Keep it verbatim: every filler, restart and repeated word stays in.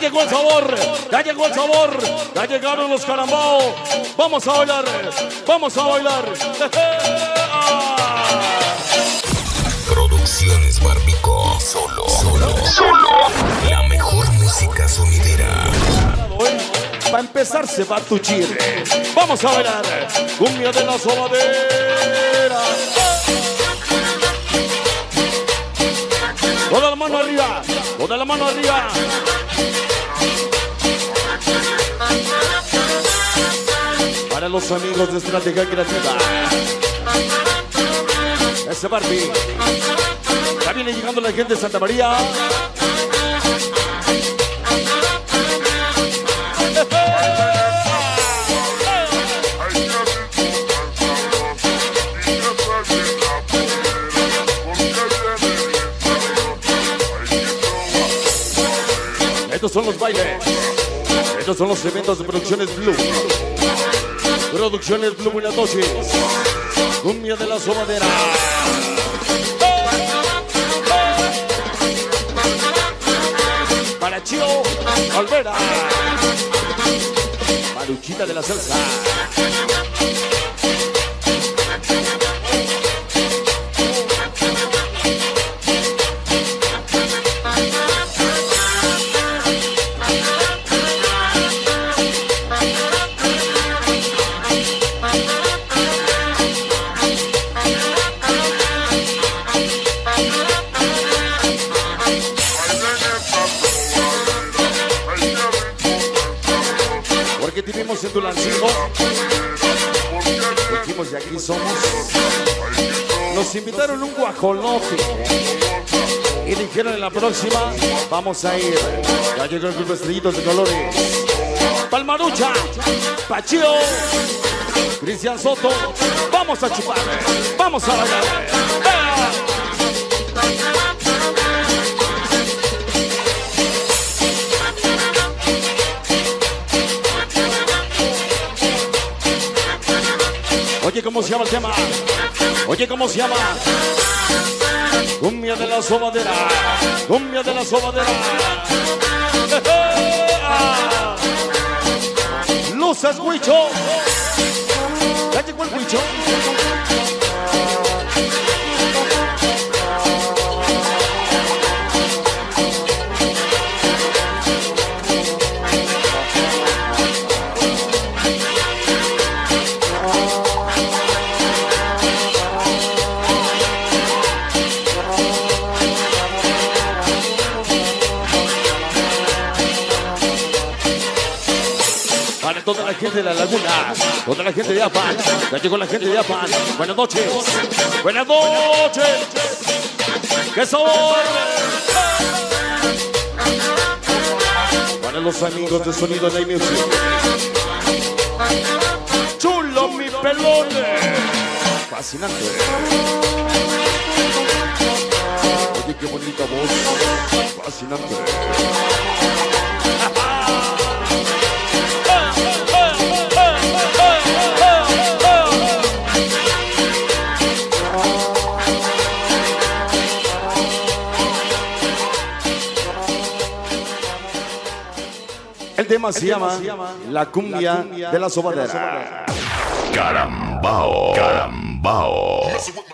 llegó el sabor, ya llegó el sabor, ya llegaron los carambao. Vamos a bailar, vamos a bailar. Producciones Barbico. Solo, solo, solo. La mejor música sonidera. Va a empezar se va tu chile. Vamos a bailar cumbia de la sobadera. Toda la mano arriba, toda la mano arriba. Para los amigos de Estrategia Creativa. Ese Barbie. Ya viene llegando la gente de Santa María. Estos son los bailes. Estos son los eventos de Producciones Blue. Producciones Blue y la dosis. Cumbia de la sobadera. Para Chio Olvera. Maruchita de la salsa. Que vivimos en Tulancingo, dijimos de aquí somos. Nos invitaron un guajolote y dijeron en la próxima vamos a ir. Ya llegó el grupo Estrellitos de Colores. Palmarucha, Pachío, Cristian Soto. Vamos a chupar, vamos a bailar. Oye, ¿cómo se llama el tema? Oye, ¿cómo se llama? Cumbia de la sobadera. Cumbia de la sobadera. Luces, Huicho. ¿Ya llegó el Huicho? Para toda la gente de la laguna, toda la gente de Apan, ya llegó la gente de Apan. Buenas noches, buenas noches. ¡Qué sabor! Para los amigos de Sonido Night Music. Chulo mi pelón. Fascinante. Oye, qué bonita voz. Fascinante. El tema se llama La Cumbia de la Sobadera. Carambao, Carambao.